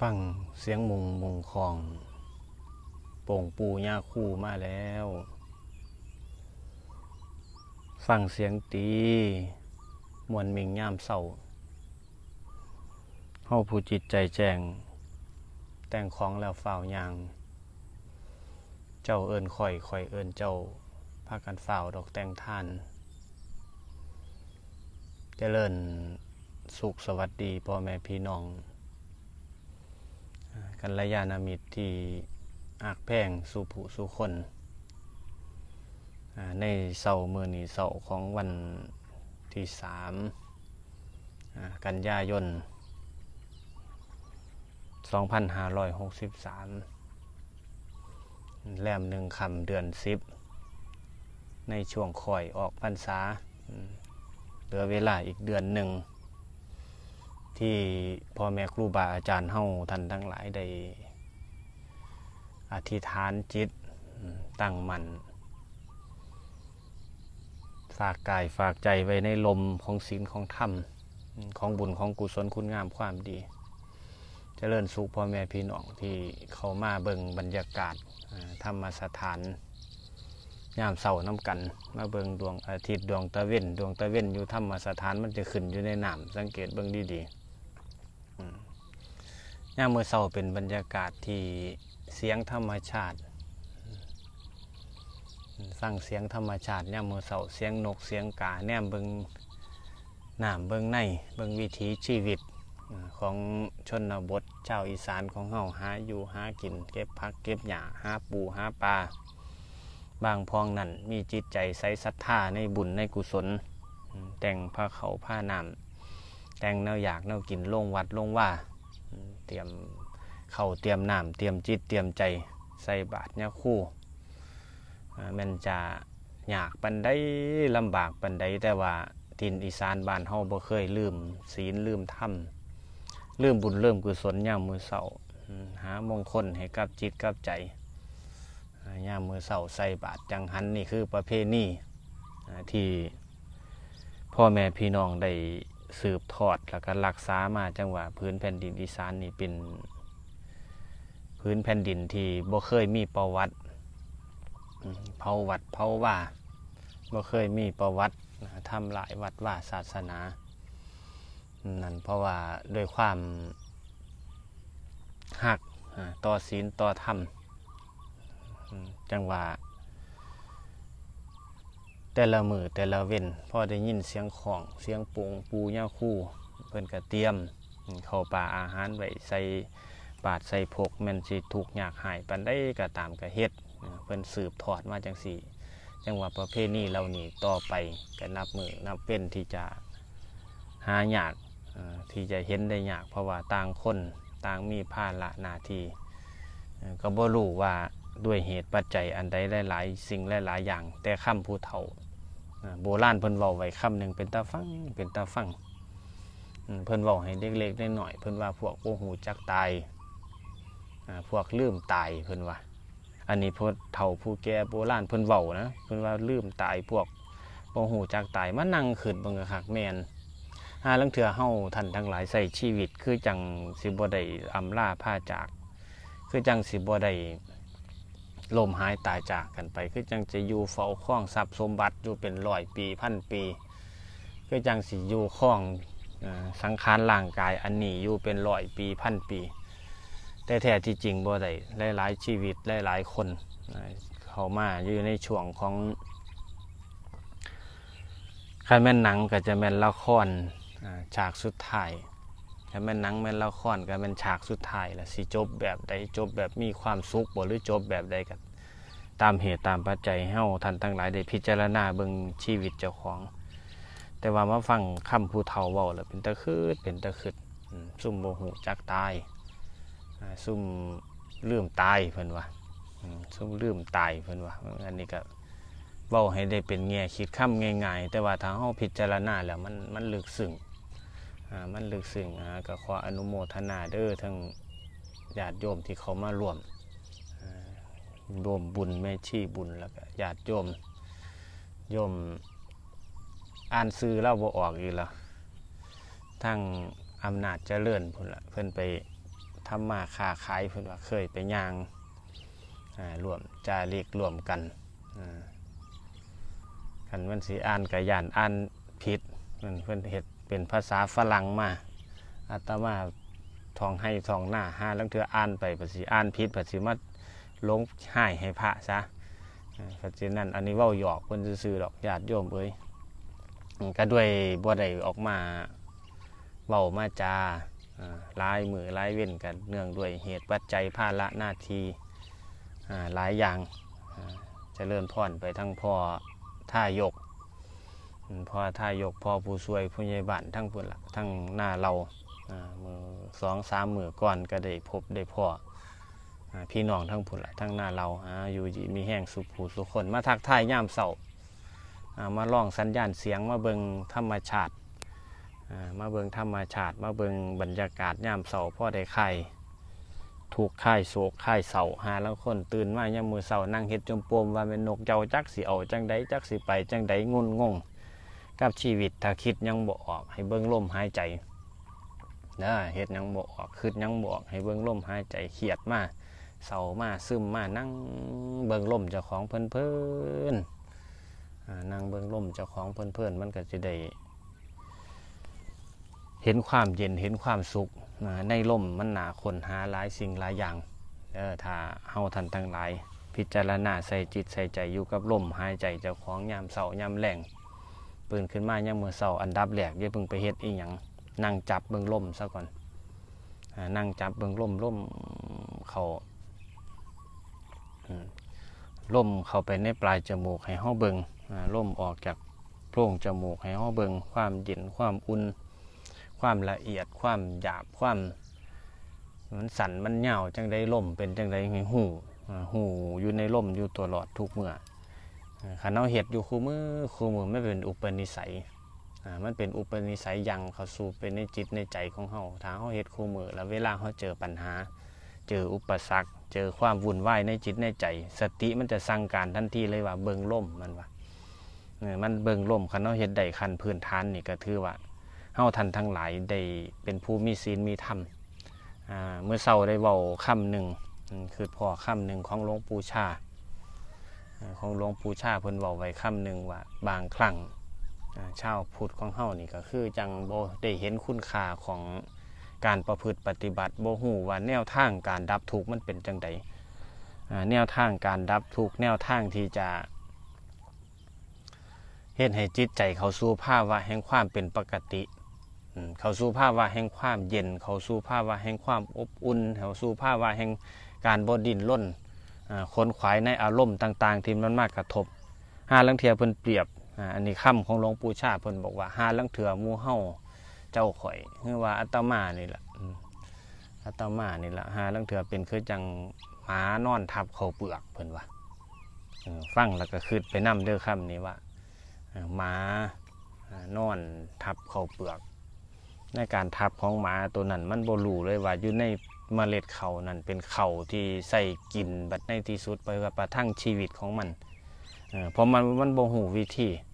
ฟังเสียงมุงของโป่งปูย่าคู่มาแล้วฟังเสียงตีมวนมิงย่ามเศร้าเฮาผู้จิตใจแจ้งแต่งของแล้วฝ่าวยางเจ้าเอิ้นข่อยเอิ้นเจ้าพากันฝ่าวดอกแต่งท่านเจริญสุขสวัสดีพ่อแม่พี่น้องกัลยาณมิตรที่อักแพงสู่ผู้สู่คนในเสาร์มื้อนี้เสาร์ของวันที่3กันยายน2563แรม1ค่ำเดือน10ในช่วงค่อยออกพรรษาเหลือเวลาอีกเดือนหนึ่งที่พ่อแม่ครูบาอาจารย์เฮาท่านทั้งหลายได้อธิษฐานจิตตั้งมั่นฝากกายฝากใจไว้ในลมของศีลของธรรมของบุญของกุศลคุณงามความดีเจริญสุขพ่อแม่พี่น้องที่เข้ามาเบิ่งบรรยากาศธรรมสถานยามเช้าน้ำกันมาเบิ่งดวงอาทิตย์ดวงตะเว้นอยู่ธรรมสถานมันจะขึ้นอยู่ในน้ำสังเกตเบิ่งดีๆยามมื้อเช้าเป็นบรรยากาศที่เสียงธรรมชาติฟังเสียงธรรมชาติยามมื้อเช้าเสียงนกเสียงกาแนมเบิ่งน้ำเบิ่งในเบิ่งวิถีชีวิตของชนบทชาวอีสานของเฮาหาอยู่หากินเก็บผักเก็บหญ้าหาปูหาปลาบางพองนั่นมีจิตใจใสศรัทธาในบุญในกุศลแต่งผ้าเขาผ้าน้ำแต่งแนวอยากแนวกินลงวัดลงว่าเตรียมเข้าเตรียมน้ำเตรียมจิตเตรียมใจใส่บาตรเนี่ยคู่มันจะยากปานใดลำบากปานใดแต่ว่าถิ่นอีสานบ้านเฮาบ่เคยลืมศีลลืมธรรมลืมบุญลืมกุศลยามมื้อเช้าหามงคลให้กับจิตกับใจยามมื้อเช้าใส่บาตรจังหันนี่คือประเพณีที่พ่อแม่พี่น้องได้สืบทอดแล้วก็รักษามาจังว่าพื้นแผ่นดินอีสานนี่เป็นพื้นแผ่นดินที่บ่เคยมีประวัติเผาวัดเผาว่าบ่เคยมีประวัติทำลายวัดว่าศาสนานั่นเพราะว่าด้วยความหักต่อศีลต่อธรรมจังว่าแต่ละมือแต่ละเว้นพอได้ยินเสียงของเสียงปูงปูย่าคู่เพิ่นก็เตรียมเข้าป่าอาหารไว้ใส่บาตรใส่พกแม่นสิทุกข์ยากหายปานใดก็ตามก็เฮ็ดเพิ่นสืบทอดมาจังซี่จังว่าประเพณีเหล่านี้ต่อไปก็นับมือนับเว้นที่จะหายากที่จะเห็นได้ยากเพราะว่าต่างคนต่างมีภาระหน้าที่ก็บ่รู้ว่าด้วยเหตุปัจจัยอันใดหลายๆสิ่งหลายๆอย่างแต่คำผู้เฒ่าโบราณเพิ่นเว้าไว้คำหนึ่งเป็นตาฟังเพิ่นเว้าให้เด็กๆน้อยๆเพิ่นว่าพวกบ่ฮู้จักตายพวกลืมตายเพิ่นว่าอันนี้พวกเฒ่าผู้แก่โบราณเพิ่นเว้านะเพิ่นว่าลืมตายพวกบ่ฮู้จักตายมานั่งคิดเบิ่งคักแม่นหาลางเทื่อเฮาท่านทั้งหลายใช้ชีวิตคือจังสิบ่ได้อำลาพาจากคือจังสิบ่ได้ล่มหายตายจากกันไปคือจังจะอยู่เฝ้าคล้องทรัพย์สมบัติอยู่เป็น100 ปีพันปีคือจังสิอยู่คล้องสังขารร่างกายอันนี้อยู่เป็น100 ปีพันปีแต่แท้ที่จริงบ่ได้หลายๆชีวิตหลายๆคนเข้ามาอยู่ในช่วงของคันแม่นหนังก็จะแม่นละครฉากสุดท้ายถ้าแม่นหนังแม่นละครก็แม่นฉากสุดท้ายล่ะสิจบแบบใดจบแบบมีความสุขบ่หรือจบแบบใดก็ตามเหตุตามปัจจัยเฮาท่านทั้งหลายได้พิจารณาเบิ่งชีวิตเจ้าของแต่ว่ามาฟังคำผู้เฒ่าเว้าแล้วเป็นตาคิดซุ่มบ่ฮู้จักตายซุ่มลืมตายเพิ่นว่าซุ่มลืมตายเพิ่นว่าอันนี้ก็เว้าให้ได้เป็นแง่คิดคำง่ายๆแต่ว่าถ้าเฮาพิจารณาแล้วมันลึกซึ้งก็ขออนุโมทนาเด้อทั้งญาติโยมที่เขามาร่วมบุญแม่ชีบุญแล้วก็ญาติโยมอ่านซื้อเล่าบ่ออกอีกแล้วทั้งอำนาจเจริญพุ่นละเพิ่นไปทำมาค้าขายเพิ่นว่าเคยไปย่างรวมจาริกรวมกันคันมันสิอ่านกะย่านอ่านผิดเพิ่นเฮ็ดเป็นภาษาฝรั่งมาอาตมาท่องให้ท่องหน้าห้าลังเทืออ่านไปภาษีอ่านผิดภาษีมาลงให้พระซะเพราะฉะนั้นอันนี้เว้าหยอกเพิ่นซื่อๆดอกญาติโยมเอ้ยก็ด้วยบ่ได้ออกมาเว้ามาจาลายมือลายเว้นกันเนื่องด้วยเหตุปัจจัยภาระหน้าที่หลายอย่างเจริญพรไปทั้งพ่อท่ายกพ่อท่ายกพ่อผู้ช่วยผู้ใหญ่บ้านทั้งพุ่นละทั้งหน้าเรามือ2-3 มื้อก่อนก็ได้พบได้พ่อพี่น้องทั้งพุ่นละทั้งหน้าเราอยู่ดีมีแห้งสุขผู้สุขคนมาทักทายย่ามเสามาลองสัญญาณเสียงมาเบิงธรรมชาติมาเบิงธรรมชาติมาเบิงบรรยากาศย่ามเสาพ่อได้ไข่ถูกไข่โศกไข่เสาหาแล้วคนตื่นมาย่ามมือเสานั่งเฮ็ดจมปมว่าเป็นนกเจ้าจักสิเอาจังใดจักสิไปจังใดงุนงงกับชีวิตถ้าคิดยังบ่ออกให้เบิ่งลมหายใจเฮ็ดยังบ่ออกคิดยังบ่ออกให้เบิ่งลมหายใจเครียดมาเศร้ามาซึมมานั่งเบิ่งลมเจ้าของเพลินนั่งเบิ่งลมเจ้าของเพลินมันก็จะได้เห็นความเย็นเห็นความสุขในลมมันหนาคนหาหลายสิ่งหลายอย่างถ้าเฮาท่านทั้งหลายพิจารณาใส่จิตใส่ใจอยู่กับลมหายใจเจ้าของยามเศร้ายามแรงตื่นขึ้นมายามมื้อเช้าอันดับแรกอย่าเพิ่งไปเฮ็ดอีหยังนั่งจับเบิ่งลมซะก่อนนั่งจับเบิ่งลมเขาลมเข้าไปในปลายจมูกให้เฮาเบิ่งลมออกจากโพรงจมูกให้เฮาเบิ่งความเย็นความอุ่นความละเอียดความหยาบความมันสั่นมันเหย่าจังได้ลมเป็นจังได้หูอยู่ในลมอยู่ตลอดทุกเมื่อขันเอาเห็ดอยู่คู่มือไม่เป็นอุปนิสัยมันเป็นอุปนิสัยยังเขาสู่เป็นในจิตในใจของเฮาถ้าเฮาเห็ดคู่มือแล้วเวลาเฮาเจอปัญหาเจออุปสรรคเจอความวุ่นวายในจิตในใจสติมันจะสั่งการทันทีเลยว่าเบิ่งลมมันเบิ่งลมขันเอาเห็ดได้ขั้นพื้นฐานนี่ก็ถือว่าเฮาท่านทั้งหลายได้เป็นผู้มีศีลมีธรรมเมื่อเช้าได้เว้าคำหนึ่งคือพ่อคำหนึ่งของหลวงปู่ชาเพิ่นเว้าไว้คำหนึ่งว่าบางครั้งชาวพุทธของเฮานี่ก็คือจังบ่ได้เห็นคุณค่าของการประพฤติปฏิบัติบ่ฮู้ว่าแนวทางการดับทุกข์มันเป็นจังไดแนวทางการดับทุกข์แนวทางที่จะเฮ็ดให้จิตใจเข้าสู่ภาวะแห่งความเป็นปกติเข้าสู่ภาวะแห่งความเย็นเข้าสู่ภาวะแห่งความอบอุ่นเข้าสู่ภาวะแห่งการบ่ดิ้นรนขนขวายในอารมณ์ต่างๆที่มันมากระทบหาลังเทื่อเพิ่นเปรียบอันนี้คำของหลวงปู่ชาเพิ่นบอกว่าหาลังเทื่อหมู่เฮาเจ้าข่อยคือว่าอาตมานี่ล่ะหาลังเทื่อเป็นคือจังหมานอนทับเข้าเปลือกเพิ่นว่าฟังแล้วก็คิดไปนำเด้อคำนี้ว่าหมานอนทับเข้าเปลือกในการทับของหมาตัวนั้นมันบ่รู้เลยว่าอยู่ในเมล็ดเขานั่นเป็นเขาที่ใส่กินบัดในที่สุดไปกับประทังชีวิตของมันเพราะมันบ่ฮู้วิ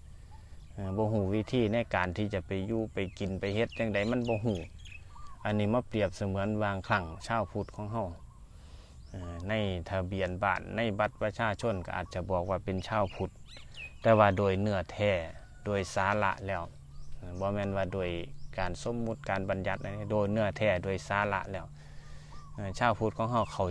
ธีในการที่จะไปอยู่ไปกินไปเฮ็ดจังใดมันบ่ฮู้อันนี้มาเปรียบเสมือนวางคลั่งชาวพุทธของเฮาในทะเบียนบ้านในบัตรประชาชนก็อาจจะบอกว่าเป็นชาวพุทธแต่ว่าโดยเนื้อแท้โดยสาระแล้วบ่แม่นว่าโดยการสมมุติการบัญญัติโดยเนื้อแท้โดยสาระแล้วชาวพุทธของเฮาเข้า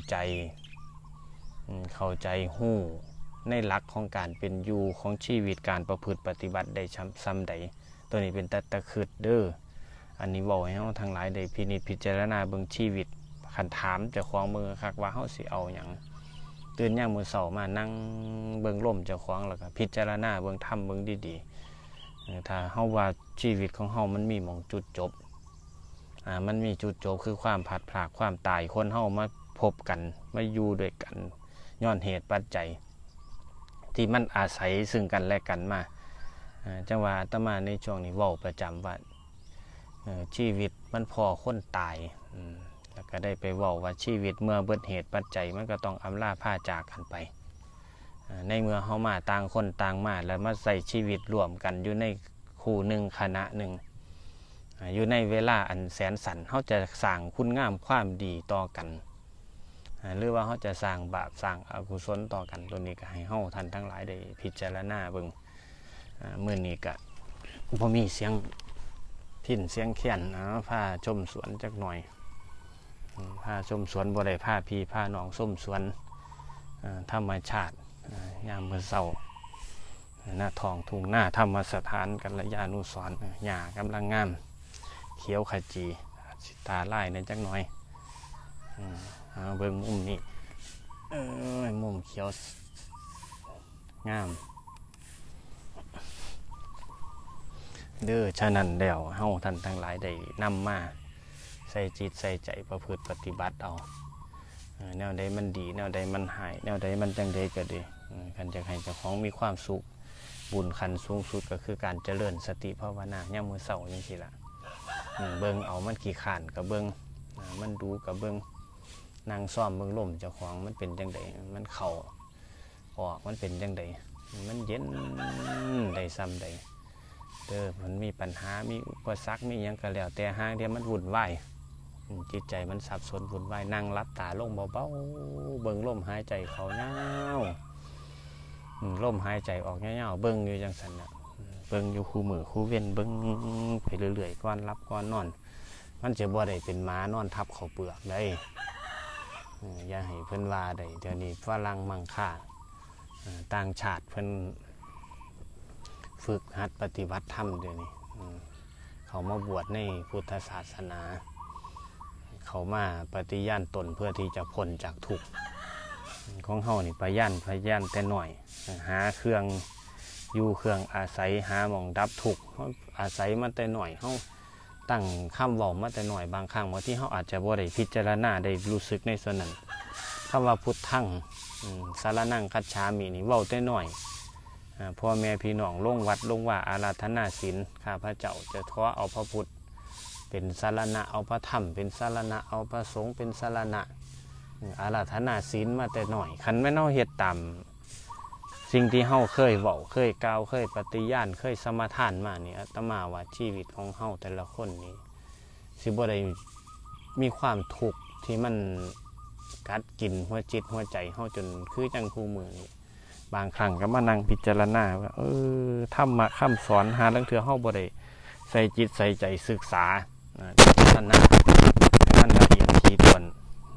ใจฮู้ในหลักของการเป็นอยู่ของชีวิตการประพฤติปฏิบัติได้ซ้ำใดตัวนี้เป็นตะคิดเด้ออันนี้บอกให้เฮาทั้งหลายได้พินิจพิจารณาเบิ่งชีวิตคันถามเจ้าของมือคักว่าเฮาสิเอาหยังตื่นยามมื้อเช้ามานั่งเบิ่งลมเจ้าของแล้วก็พิจารณาเบิ่งธรรมเบิ่งดีๆถ้าเฮาว่าชีวิตของเฮามันมีหม่องจุดจบมันมีจุดจบคือความผลัดพรากความตายคนเฮามาพบกันมาอยู่ด้วยกันย้อนเหตุปัจจัยที่มันอาศัยซึ่งกันและกันมาจังว่าอาตมาในช่วงนี้เว้าประจำว่าชีวิตมันพอคนตายแล้วก็ได้ไปเว้าว่าชีวิตเมื่อเบิดเหตุปัจจัยมันก็ต้องอำลาพาจากกันไปในเมื่อเฮามาต่างคนต่างมาแล้วมาใส่ชีวิตร่วมกันอยู่ในคู่หนึ่งคณะหนึ่งอยู่ในเวลาอันแสนสั้นเขาจะสร้างคุณงามความดีต่อกันหรือว่าเขาจะสร้างบาปสร้างอกุศลต่อกันตัวนี้ก็ให้เฮาท่านทั้งหลายได้พิจารณาเบิ่งมื้อนี้ก็บ่มีเสียงพิณเสียงเขียนพาชมสวนจักหน่อยพาชมสวนบ่ได้พาพี่พาน้องชมสวนธรรมชาติยามมื้อเช้าหน้าทองทุ่งหน้าธรรมสถานกัลยาณุสรณ์หญ้ากำลังงามเขียวขจีตาไล่ในจักหน่อยเบิ่งมุมนี้มุมเขียวงามเด้อฉะนั้นแล้วเฮาท่านทั้งหลายได้นำมาใส่จิตใส่ใจประพฤติปฏิบัติเอาแนวใดมันดีแนวใดมันหายแนวใดมันจังใดก็ดีคันจะให้เจ้าของมีความสุขบุญขันสูงสุดก็คือการเจริญสติภาวนายามมื้อเช้าจังซี่ล่ะเบิ่งเอามันขี้ข้านก็เบิ่งมันดูก็เบิ่งนั่งซ้อมเบิ่งลมเจ้าของมันเป็นจังใดมันเข้าออกมันเป็นจังใดมันเย็นได้ซ้ำใดมันมีปัญหามีอุปสรรคมีหยังก็แล้วแต่ห้างเดียวมันวุ่นวายจิตใจมันสับสนวุ่นวายนั่งรับตาลงเบาๆเบิ่งลมหายใจเขาเงาลมหายใจออกเงาเบิ่งอยู่จังสันนะเบิ่งอยู่คู่มือคู่เว้นเบิ่งไปเรื่อยๆก่อนรับก่อนนอนมันจะบ่ได้เป็นม้านอนทับเขาเปลือกได้อย่าให้เพิ่นว่าได้เดี๋ยวนี้ฝรั่งมั่งค่าต่างชาติเพิ่นฝึกหัดปฏิบัติธรรมเดี๋ยวนี้เขามาบวชในพุทธศาสนาเขามาปฏิญาณตนเพื่อที่จะพ้นจากทุกข์ของเฮานี่พยานแต่หน่อยหาเครื่องอยู่เครื่องอาศัยหาหม่องดับทุกข์อาศัยมาแต่หน่อยเฮาตั้งคำเว้ามาแต่หน่อยบางครั้งบางที่เฮาอาจจะบ่ได้พิจารณาได้รู้สึกในส่วนนั้นคำว่าพุทธังสารนังคัจฉามินี่เว้าแต่หน่อยพ่อแม่พี่น้องลงวัดลงว่าอาราธนาศีลข้าพเจ้าจะขอเอาพระพุทธเป็นสารณะเอาพระธรรมเป็นสารณะเอาพระสงฆ์เป็นสารณะอาราธนาศีลมาแต่หน่อยคันไม่เน่าเฮ็ดตามสิ่งที่เฮาเคยเว้าเคยกล่าวเคยปฏิญาณเคยสมาทานมานี่อาตมาว่าชีวิตของเฮาแต่ละคนนี้สิบ่ได้มีความทุกข์ที่มันกัดกินหัวจิตหัวใจเฮาจนคือจังคู่มือนี่บางครั้งก็มานั่งพิจารณาว่าธรรมะคำสอนหาลังเทื่อเฮาบ่ได้ใส่จิตใส่ใจศึกษาท่านนะมันละเอียดถี่ถ้วน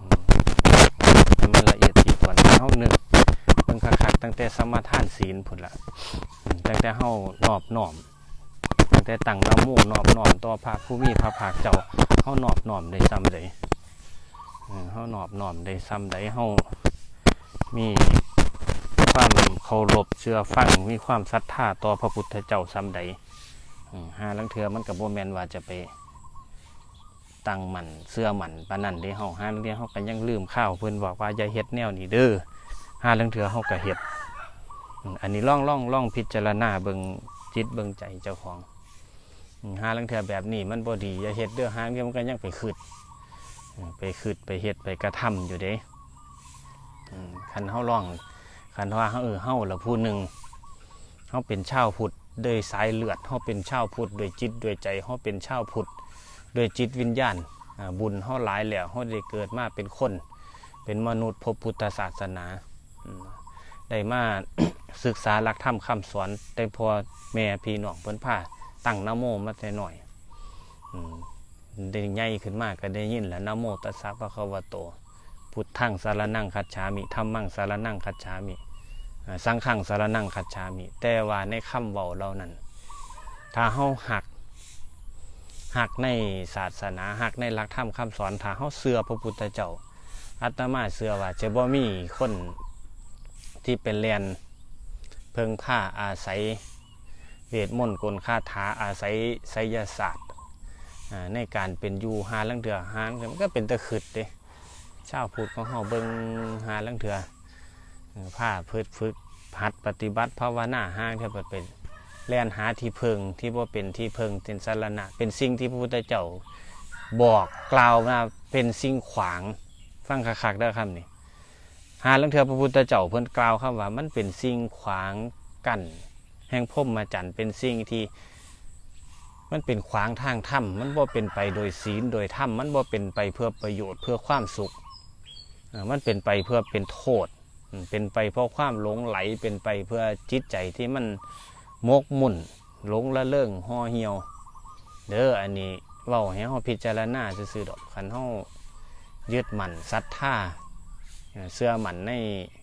มันละเอียดถี่ถ้วนเฮานึกเบิ่งคักๆตั้งแต่สมาทานศีลพุ่นละตั้งแต่เฮานอบน้อมตั้งแต่ตั้งนะโมนอบน้อมต่อพระผู้มีพระภาคเจ้าเฮานอบน้อมได้ซ้ำใดเฮานอบน้อมได้ซ้ำใดเฮามีความเคารพเชื่อฟังมีความศรัทธาต่อพระพุทธเจ้าซ้ำใดหาลังเทือมันกับโบแมนว่าจะไปตั้งมันเสื้อมันปานนั่นเด้เฮาหาลังเทือเฮาก็ยังลืมข้าวเพิ่นบอกว่าอย่าเฮ็ดแนวนี้เด้อหาลังเทือเฮาก็เฮ็ดอันนี้ล่องพิจารณาเบิ่งจิตเบิ่งใจเจ้าของหาลังเทือแบบนี้มันบ่ดีอย่าเฮ็ดเด้อหาลังเทือมันก็ยังไปคิดไปเฮ็ดไปกระทำอยู่เด้คันเฮาล่องคันว่าเฮาละผู้หนึ่งเฮาเป็นชาวพุทธโดยสายเลือดเฮาเป็นชาวพุทธโดยจิตโดยใจเฮาเป็นชาวพุทธโดยจิตวิญญาณบุญเฮาหลายแล้วเฮาได้เกิดมาเป็นคนเป็นมนุษย์พบพุทธศาสนาได้มา ศึกษาหลักธรรมคำสอนแต่พอแม่พี่น้องเพิ่นพาตั้งนะโมมาแต่น้อยได้ใหญ่ขึ้นมาก็ได้ยินแล้วนะโมตัสสะภะคะวะโตพุทธังสารนังคัจฉามิธัมมังสารนังคัจฉามิสังฆังสารนังคัจฉามิแต่ว่าในคำเว้าเหล่านั้นถ้าเฮาหักในศาสนาหักในหลักธรรมคำสอนถ้าเฮาเชื่อพระพุทธเจ้าอาตมาเชื่อว่าจะบ่มีคนที่เป็นเรียนเพิ่งผ้าอาศัยเวทมนต์กลคาถาอาศัยไสยศาสตร์ในการเป็นอยู่หาลังเถื่อหามันก็เป็นตะขึดเด้ชาวพุทธของเฮาเบิ่งหาลังเถื่อผ้าฝึกหัดปฏิบัติภาวนาห้างเถื่อเป็นแล่นหาที่เพิงที่บ่เป็นที่เพิงเป็นสารณะเป็นสิ่งที่พระพุทธเจ้าบอกกล่าวมาเป็นสิ่งขวางฟังคักๆเด้อคำนี้หาลังเถื่อพระพุทธเจ้าเพิ่นกล่าวคำว่ามันเป็นสิ่งขวางกั้นแห่งพรหมจรรย์เป็นสิ่งที่มันเป็นขวางทางธรรมมันบ่เป็นไปโดยศีลโดยธรรมมันบ่เป็นไปเพื่อประโยชน์เพื่อความสุขมันเป็นไปเพื่อเป็นโทษเป็นไปเพราะความหลงไหลเป็นไปเพื่อจิตใจที่มันมกมุ่นหลงละเลิงห่อเหี่ยวเด้ออันนี้เว้าให้เฮาพิจารณาซื่อๆดอกคันเฮายึดมั่นศรัทธาเชื่อมั่นใน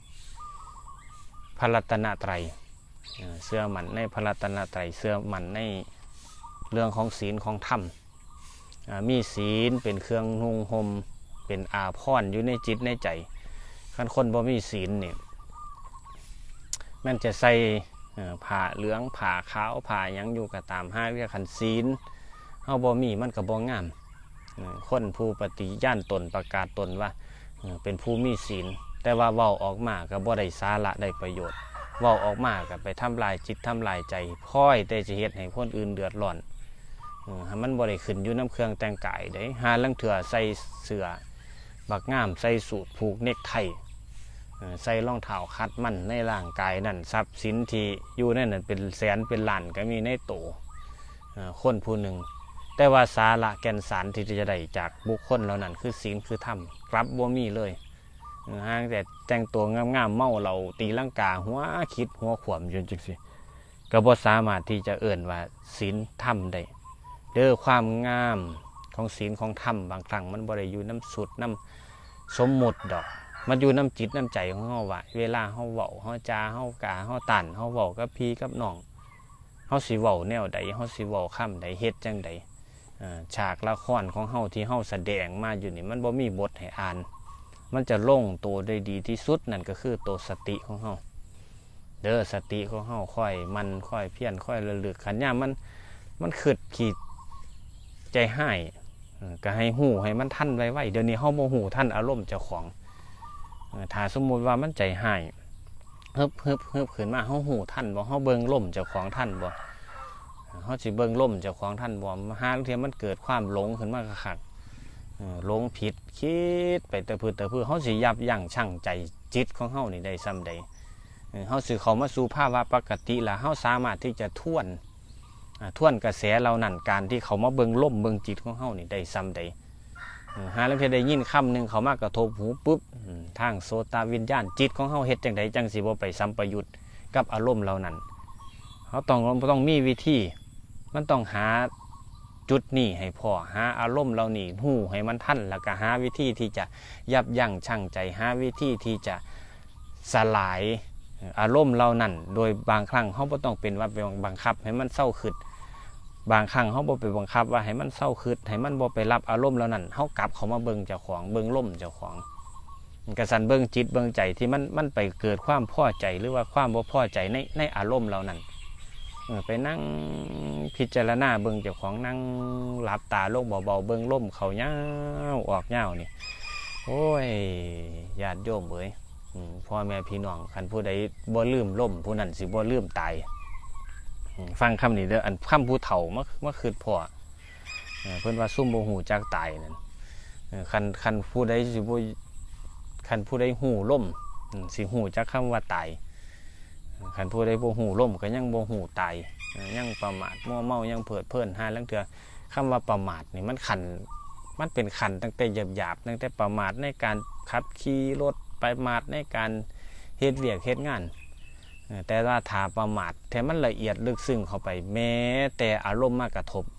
พระรัตนตรัยเชื่อมั่นในพระรัตนตรัยเชื่อมั่นในเรื่องของศีลของธรรมมีศีลเป็นเครื่องนุ่งห่มเป็นอาภรณ์อยู่ในจิตในใจคันคนบ่มีศีลเนี่ยมันจะใส่ผ้าเหลืองผ้าขาวผ้าหยังอยู่ก็ตามห้าเรียกคันศีลเฮาบ่มีมันก็บ่งามคนผู้ปฏิญาณตนประกาศตนว่าเป็นผู้มีศีลแต่ว่าเว้าออกมาก็บ่ได้สาระได้ประโยชน์เว้าออกมาก็ไปทำลายจิตทำลายใจพ้อยแต่จะเฮ็ดให้คนอื่นเดือดร้อนมันบ่ได้ขึ้นอยู่น้ำเครื่องแต่งกายได้หาลังเถื่อใส่เสื้อบักงามใส่สูทผูกเนคไทใส่รองเท้าคัดมั่นในร่างกายนั่นทรัพย์สินที่อยู่นั่นเป็นแสนเป็นล้านก็มีในโตคนผู้หนึ่งแต่ว่าสาระแก่นสารที่จะได้จากบุคคลเหล่านั้นคือศีลคือธรรมกลับบ่มีเลยห่างแต่แต่งตัวงามๆเมาเหล้าตีลังกาหัวคิดหัวขวมจนจังสิก็บ่สามารถที่จะเอิ่นว่าศีลธรรมได้เด้อความงามของศีลของธรรมบางครั้งมันบ่ได้อยู่น้ำสุดน้ำสมมุติดอกมันอยู่น้ำจิตน้ำใจของเฮาว่าเวลาเฮาเว้าเฮาจาเฮากาเฮาตันเฮาเว้ากับพี่กับน้องเฮาสิเว้าแนวใดเฮาสิเว้าคำใดเฮ็ดจังใดฉากละครของเฮาที่เฮาแสดงมาอยู่นี่มันบ่มีบทให้อ่านมันจะลงตัวได้ดีที่สุดนั่นก็คือตัวสติของเฮาเด้อสติของเฮาค่อยมันค่อยเพี้ยนค่อยระลึกขันย่ามมันขึ้นขีดใจให้ก็ให้หูให้มันทันไวๆเดี๋ยวนี้เฮาบ่ฮู้ทันอารมณ์เจ้าของถ้าสมมุติว่ามันใจให้ฮึบขึ้นมาเฮาฮู้ทันบ่เฮาเบิ่งลมเจ้าของทันบ่เฮาสิเบิ่งลมเจ้าของทันบ่หาเทียมันเกิดความหลงขึ้นมาคักหลงผิดคิดไปแต่พื้นเฮาสิยับยั้งชั่งใจจิตของเฮานี่ได้ซ้ำใดเฮาสิเข้ามาสู่ภาวะปกติแล้วเฮาสามารถที่จะท่วนกระแสเหล่านั้นการที่เขามาเบิ่งลมเบิ่งจิตของเฮานี่ได้ซ้ำใดหาแล้วเพียงได้ยินคำหนึ่งเขามากระทบหูปุ๊บทางโสตวิญญาณจิตของเฮาเฮ็ดจังใดจังสิบ่ไปสัมปยุตกับอารมณ์เหล่านั้นเขาต้องมีวิธีมันต้องหาจุดนี้ให้พอหาอารมณ์เหล่านี้หูให้มันทันแล้วก็หาวิธีที่จะยับยั้งชั่งใจหาวิธีที่จะสลายอารมณ์เหล่านั้นโดยบางครั้งเขาบ่ต้องเป็นว่าไปบังคับให้มันเศร้าขึ้นบางครั้งเขาบ่ไปบังคับว่าให้มันเศร้าขึ้นให้มันบ่ไปรับอารมณ์เหล่านั้นเขากลับเขามาเบิ่งเจ้าของเบิ่งลมเจ้าของกระสันเบิ่งจิตเบิ่งใจที่มันไปเกิดความพอใจหรือว่าความบ่พอใจในอารมณ์เหล่านั้นไปนั่งพิจารณาเบิ่งเจ้าของนั่งหลับตาลงเบาๆเบิ่งลมเขาเงาออกเงานี่โอ้ยญาติโยมเอ้ยพ่อแม่พี่น้องคันผู้ใดบ่ลืมลมผู้นั้นสิบ่ลืมตายฟังคำนี้เด้ออันคำผู้เฒ่ามาคืดพ่อเพิ่นว่าซุ่มบ่ฮู้จักตายนั่นคันผู้ใดสิบ่คันผู้ใดฮู้ลมสิฮู้จักคำว่าตายคันผู้ใดบ่ฮู้ลมก็ยังบ่ฮู้ตายยังประมาทมัวเมายังเพลิดเพลินหาลังเทื่อคำว่าประมาทนี่มันเป็นขันตั้งแต่หยาบๆตั้งแต่ประมาทในการขับขี่รถประมาทในการเฮ็ดเวียกเฮ็ดงานแต่ว่าถ้าประมาทแท้มันละเอียดลึกซึ้งเข้าไปแม้แต่อารมณ์มากระทบ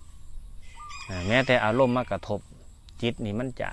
จิตนี่มันจะ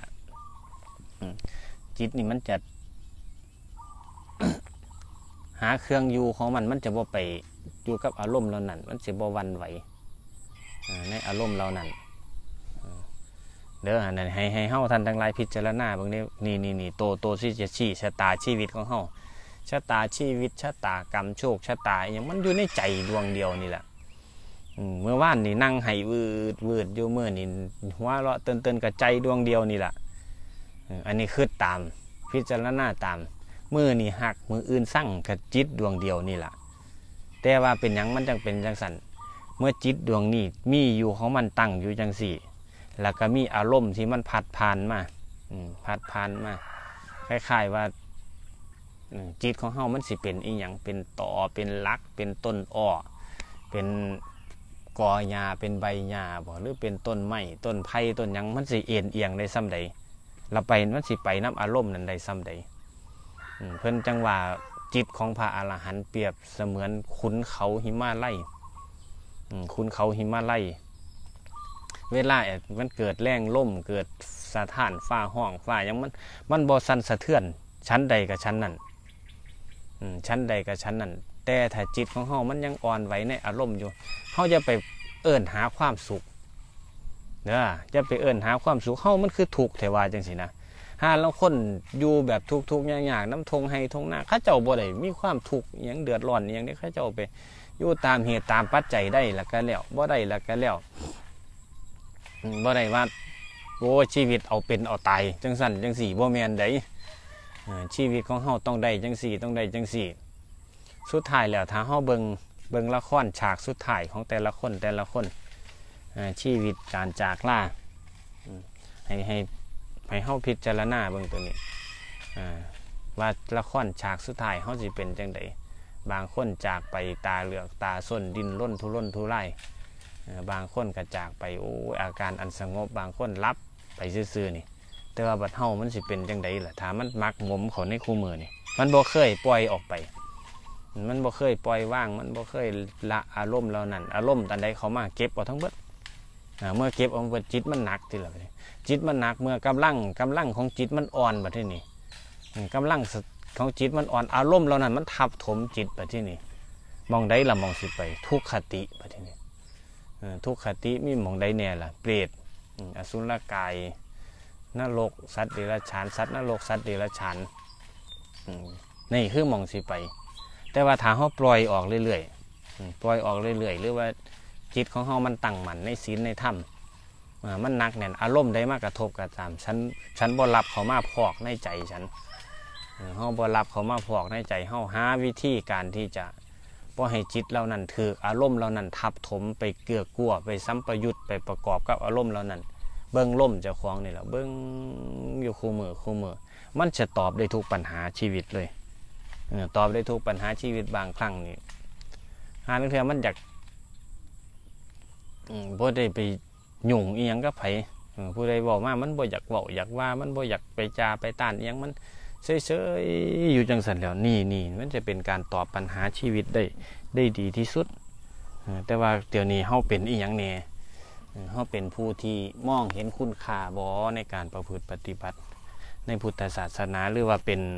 หาเครื่องอยู่ของมันจะบ่ไปอยู่กับอารมณ์เหล่านั้นมันสิบ่หวั่นไหวในอารมณ์เหล่านั้นเด้อนั่นให้เฮาท่านทั้งหลายพิจารณาเบิ่งนี่โตที่จะชี้ชะตาชีวิตของเฮาชะตาชีวิตชะตากรรมโชคชะตาอย่างมันอยู่ในใจดวงเดียวนี่แหละเมื่อวานนี่นั่งให้วืดอยู่เมื่อนี่หัวเราะเตือนกับใจดวงเดียวนี่แหละอันนี้คือตามพิจารณาตามมือนี่หักมืออื่นสั่งกับจิตดวงเดียวนี่แหละแต่ว่าเป็นหยังมันจังเป็นจังสันเมื่อจิตดวงนี้มีอยู่ของมันตั้งอยู่จังสี่แล้วก็มีอารมณ์ที่มันพัดผ่านมาคล้ายๆว่าจิตของเฮามันสิเป็นอีหยังเป็นต่อเป็นลักเป็นต้นอ้อเป็นกอหญ้าเป็นใบหญ้าบ่หรือเป็นต้นไม้ต้นไผ่ต้นหยังมันสิเอ็นเอียงได้ซ้ำใดเราไปมันสิไปน้ำอารมณ์นั้นได้ซ้ำใดเพิ่นจังว่าจิตของพระอรหันต์เปรียบเสมือนขุนเขาหิมาลัยขุนเขาหิมาลัยเวลามันเกิดแรงลมเกิดสะท้านฟ้าห้องฟ้ายังมันบ่สั่นสะเทือนชั้นใดกับชั้นนั้นชั้นใดกับชั้นนั้นแต่ถ้าจิตของเฮามันยังอ่อนไหวในอารมณ์อยู่เฮาจะไปเอิ้นหาความสุขเด้อจะไปเอิ้นหาความสุขเฮามันคือทุกข์แท้ว่าจังซี่นะหาแล้วคนอยู่แบบทุกข์ๆยากๆน้ำทงให้ทงหน้าเขาเจ้าบ่ได้มีความทุกข์หยังเดือดร้อนหยังนี่เขาเจ้าไปอยู่ตามเหตุตามปัจจัยได้แล้วก็แล้วบ่ได้แล้วก็แล้วบ่ได้ว่าโอ้ชีวิตเอาเป็นเอาตายจังสั่นจังสี่บ่แม่นได้ชีวิตของเฮาต้องได้จังสี่ต้องได้จังสี่สุดท้ายแล้วถ้าเฮาเบิ่งละครฉากสุดท้ายของแต่ละคนชีวิตการจากลาให้เฮาพิจารณาเบิ่งตัวนี้ว่าละครฉากสุดท้ายเฮาสิเป็นจังไดบางคนจากไปตาเหลือกตาส้นดินร่นทุรนทุรายบางคนก็จากไปโอ้อาการอันสงบบางคนรับไปซื่อๆนี่แต่ว่าบัดเฮามันสิเป็นจังไดล่ะถ้ามันมักงมเขาในคู่มือนี่มันบ่เคยปล่อยออกไปมันบ่เคยปล่อยว่างมันบ่เคยละอารมณ์เหล่านั้นอารมณ์ตอนใดเขามาเก็บเอาทั้งเบิดเมื่อเก็บเอาเบิดจิตมันหนักทีละจิตมันหนักเมื่อกำลังของจิตมันอ่อนบัดทีนี้กำลังของจิตมันอ่อนอารมณ์เหล่านั้นมันทับถมจิตบัดทีนี้มองใดละมองสิไปทุกขติบัดทีนี้ทุกขติมีหมองใดแน่ล่ะเปรตอสุรกายนรกสัตว์เดรัจฉานสัตว์นรกสัตว์เดรัจฉานนี่คือหมองสิไปแต่ว่าถ้าเขาปล่อยออกเรื่อยๆปล่อยออกเรื่อยๆหรือว่าจิตของเขามันตั้งมั่นในศีลในธรรมมันหนักแน่นอารมณ์ได้มากกระทบกระทำฉันบ่รับเขามาพอกในใจฉันเขาบ่รับเขามาพอกในใจเขาหาวิธีการที่จะบ่ให้จิตเรานั้นถืออารมณ์เรานั้นทับถมไปเกื้อกลัวไปซ้ำประยุทธ์ไปประกอบกับอารมณ์เรานั้นเบิ้งล่มเจ้าของนี่แหละเบิ้งอยู่คู่มือมันจะตอบได้ทุกปัญหาชีวิตเลยตอบได้ทุกปัญหาชีวิตบางครั้งนี่หาเรื่องมันอยากบ่ได้ไปหยุ่งอีหยังกับไผผู้ใดบอกมามันบ่อยากเว้าอยากว่ามันบ่อยากไปจาไปต้านอีหยังมันเฉยๆอยู่จังสันแล้วนี่มันจะเป็นการตอบปัญหาชีวิตได้ดีที่สุดแต่ว่าเดี๋ยวนี้เฮาเป็นอีหยังแน่เฮาเป็นผู้ที่มองเห็นคุณค่าบ่ในการประพฤติปฏิบัติในพุทธศาสนาหรือว่าเป็น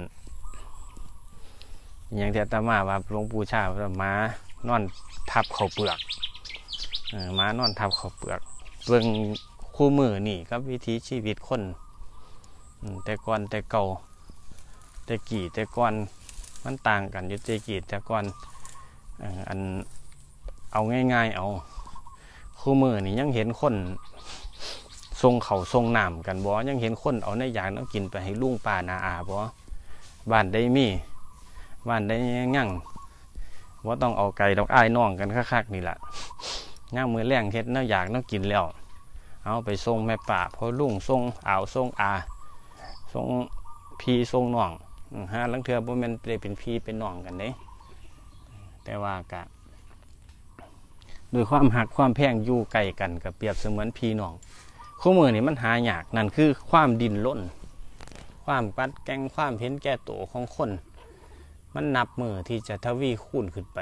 อย่างที่อาตมาว่าหลวงปู่ชาว่ามานอนทับข้าวเปลือกม้านอนทับข้าวเปลือกเบิ่งคู่มือนี่กับวิถีชีวิตคนแต่ก่อนแต่เก่าแต่กี่แต่ก่อนมันต่างกันอยู่แต่กี่แต่ก่อนอันเอาง่ายๆเอาคู่มือนี่ยังเห็นคนทรงเขาทรงน้ำกันบ่ยังเห็นคนเอาในยางน้ำกินไปให้ลุงป้านาอาบ่บ้านได้มีบ้านได้ยั่งว่าต้องเอาไก่ดอกอ้ายน้องกันคักๆนี่แหละย่างมือแรงเฮ็ดน้ำอยากน้ำกินแล้วเอาไปส่งแม่ป่าพอลุงส่งอ่าวส่งอาส่งพี่ส่งน้องฮะลังเทือบ่แม่นได้เป็นพี่เป็นน้องกันเด้แต่ว่ากะด้วยความหักความแพงอยู่ไกลกันกับเปรียบเสมือนพี่น้องคู่มือนี่มันหายากนั่นคือความดิ้นรนความปัดแกงความเห็นแก่ตัวของคนมันนับมือที่จะทวีคูณขึ้นไป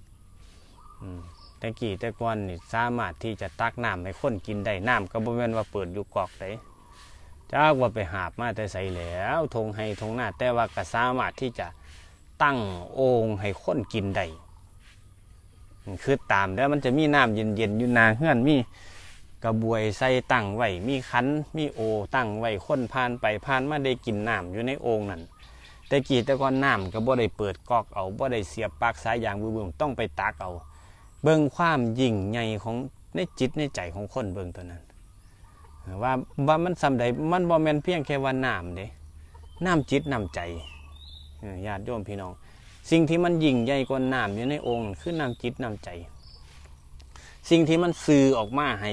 แต่กี่แต่ก่อนนี่สามารถที่จะตักน้ำให้คนกินได้น้ำก็บ่แม่นว่าเปิดอยู่กอกได้จ้าว่าไปหาบมาแต่ใส่แล้วทงให้ทงหน้าแต่ว่าก็สามารถที่จะตั้งโอ่งให้คนกินได้คือตามแล้วมันจะมีน้ำเย็นๆอยู่นาเฮือนมีกระบวยใส่ตั้งไว้มีขันมีโอตั้งไว้คนผ่านไปผ่านมาได้กินน้ำอยู่ในโอ่งนั่นแต่กี่แต่ก่อนน้ำก็บ่ได้เปิดกอกเอาบ่ได้เสียบปลั๊กสายยางบึ้มๆต้องไปตักเอาเบิ่งความยิ่งใหญ่ของในจิตในใจของคนเบิ่งตัวนั้นว่ามันสำใดมันบ่แม่นเพียงแค่ว่าน้ำเด้น้ำจิตน้ำใจญาติโยมพี่น้องสิ่งที่มันยิ่งใหญ่กว่าน้ำอยู่ในองค์คือน้ำจิตน้ำใจสิ่งที่มันสื่อออกมาให้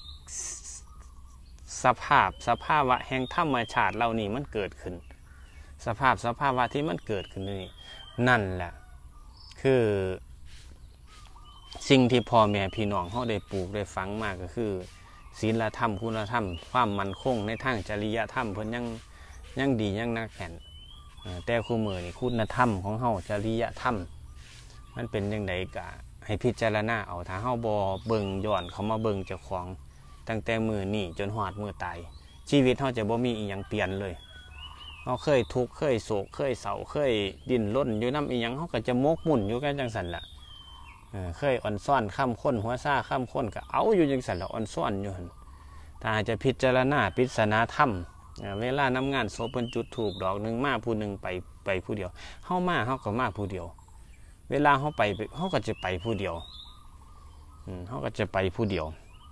สภาวะแห่งธรรมชาติเหล่านี้มันเกิดขึ้นสภาวะที่มันเกิดขึ้นนี่นั่นแหละคือสิ่งที่พ่อแม่พี่น้องเขาได้ปลูกได้ฝังมากก็คือศีลธรรมคุณธรรมความมั่นคงในทางจริยธรรมเพิ่นยังดียังนักแข็งแต่คู่มือนี่คุณธรรมของเฮาจริยธรรมมันเป็นยังไงกะให้พิจารณาเอาถ้าเฮาบ่เบิ่งย้อนเขามาเบิ่งเจ้าของตั้งแต่มือนี่จนฮอดมือตายชีวิตเฮาจะบ่มีอีหยังเปลี่ยนเลยเฮาเคยทุกข์เคยโศกเคยเศร้าเคยดิ้นรนอยู่นำอีหยังเฮาก็จะมกมุ่นอยู่กันจังซั่นล่ะเคยอ่อนซ่อนข้ามค้นหัวซ่าข้ามค้นก็เอาอยู่จังซั่นล่ะอ่อนซ่อนอยู่หั่นถ้าจะพิจารณาปริศนาธรรมเวลานำงานศพเพิ่นจุดธูปดอกนึงมาผู้นึงไปผู้เดียวเฮามาเฮาก็มาผู้เดียวเวลาเฮาไปเฮาก็จะไปผู้เดียวเฮาก็จะไปผู้เดียว